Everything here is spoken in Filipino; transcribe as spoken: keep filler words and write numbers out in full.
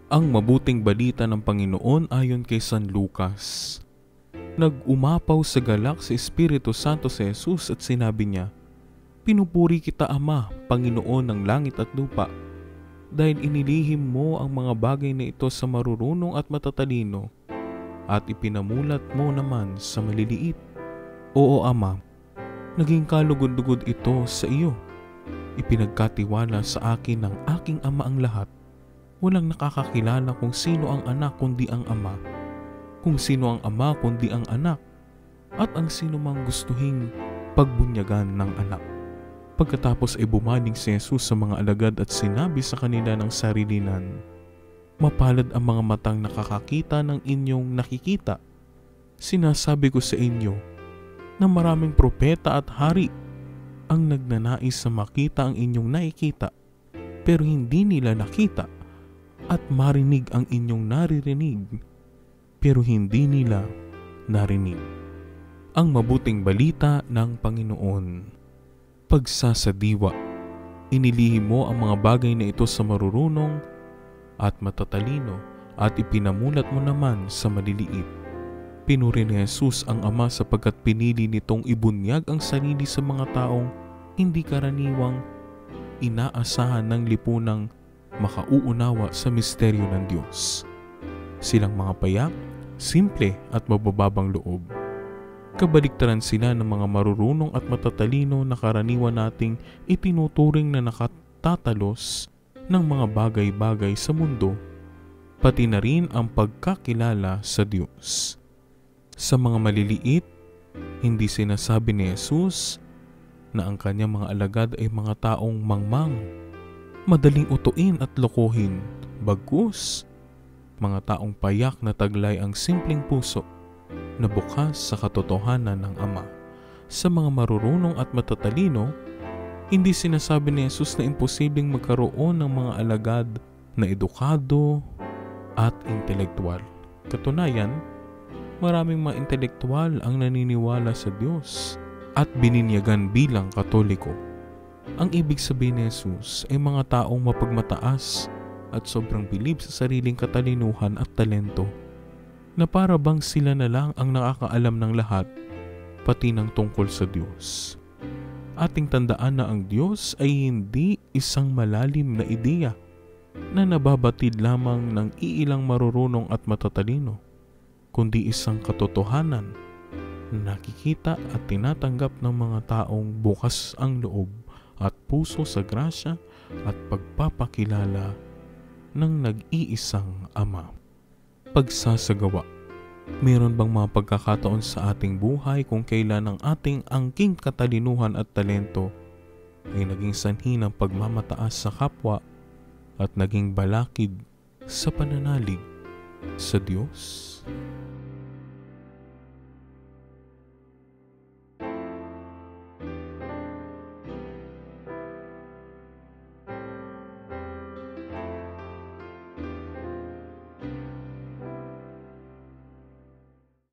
Ang mabuting balita ng Panginoon ayon kay San Lucas. Nag-umapaw sa galak si Espiritu Santo si Jesus at sinabi niya, "Pinupuri kita, Ama, Panginoon ng langit at lupa, dahil inilihim mo ang mga bagay na ito sa marurunong at matatalino, at ipinamulat mo naman sa maliliit. Oo, Ama, naging kalugod-lugod ito sa iyo. Ipinagkatiwala sa akin ng aking Ama ang lahat. Walang nakakakilala kung sino ang anak kundi ang Ama, kung sino ang Ama kundi ang anak, at ang sino mang gustuhing pagbunyagan ng anak." Pagkatapos ay bumaling si Jesus sa mga alagad at sinabi sa kanila ng sarilinan, "Mapalad ang mga matang nakakakita ng inyong nakikita. Sinasabi ko sa inyo na maraming propeta at hari ang nagnanais na makita ang inyong nakikita, pero hindi nila nakita, at marinig ang inyong naririnig, pero hindi nila narinig." Ang mabuting balita ng Panginoon. Pagsasadiwa. Inilihim mo ang mga bagay na ito sa marurunong at matatalino, at ipinamulat mo naman sa maliliit. Pinuri ni Jesus ang Ama sapagkat pinili nitong ibunyag ang sarili sa mga taong hindi karaniwang inaasahan ng lipunang makauunawa sa misteryo ng Diyos. Silang mga payak, simple at mabababang loob. Kabaliktaran sila ng mga marurunong at matatalino na karaniwan nating itinuturing na nakatatalos ng mga bagay-bagay sa mundo, pati na rin ang pagkakilala sa Diyos. Sa mga maliliit, hindi sinasabi ni Jesus na ang kanyang mga alagad ay mga taong mangmang, madaling utuin at lokohin, bagkus mga taong payak na taglay ang simpleng puso na bukas sa katotohanan ng Ama. Sa mga marurunong at matatalino, hindi sinasabi ni Jesus na imposibleng magkaroon ng mga alagad na edukado at intelektual. Katunayan, maraming mga intelektual ang naniniwala sa Diyos at bininyagan bilang Katoliko. Ang ibig sabihin ni Jesus ay mga taong mapagmataas at sobrang bilib sa sariling katalinuhan at talento, na para bang sila na lang ang nakakaalam ng lahat, pati ng tungkol sa Diyos. Ating tandaan na ang Diyos ay hindi isang malalim na ideya na nababatid lamang ng iilang marurunong at matatalino, kundi isang katotohanan na nakikita at tinatanggap ng mga taong bukas ang loob at puso sa grasya at pagpapakilala ng nag-iisang Ama. Pagsasagawa. Mayroon bang mga pagkakataon sa ating buhay kung kailan ang ating angking katalinuhan at talento ay naging sanhi ng pagmamataas sa kapwa at naging balakid sa pananalig sa Diyos?